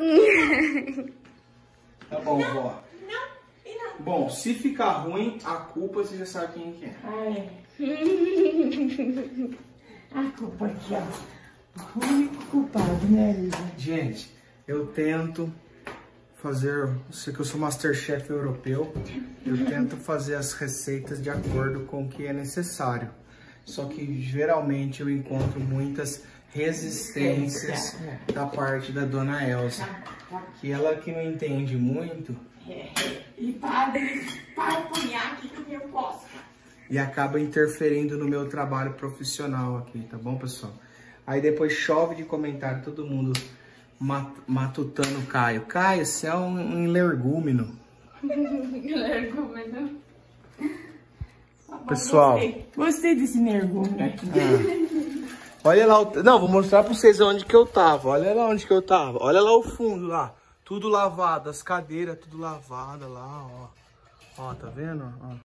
Tá bom, vó. Bom, se ficar ruim, a culpa você já sabe quem que é. A culpa aqui, ó. O único culpado, né, Lívia? Gente, eu tento fazer... Sei que eu sou Masterchef europeu. Eu tento fazer as receitas de acordo com o que é necessário. Só que, geralmente, eu encontro muitas resistências da parte da dona Elsa. Que ela que não entende muito... E para o punhado que eu posso. E acaba interferindo no meu trabalho profissional aqui, tá bom, pessoal? Aí depois chove de comentário, todo mundo matutando o Caio. Caio, você é um energúmeno. Energúmeno. Pessoal. Gostei desse energúmeno aqui. Olha lá, não, vou mostrar pra vocês onde que eu tava. Olha lá onde que eu tava. Olha lá o fundo lá. Tudo lavado, as cadeiras tudo lavada lá, ó. Ó, tá vendo? Ó.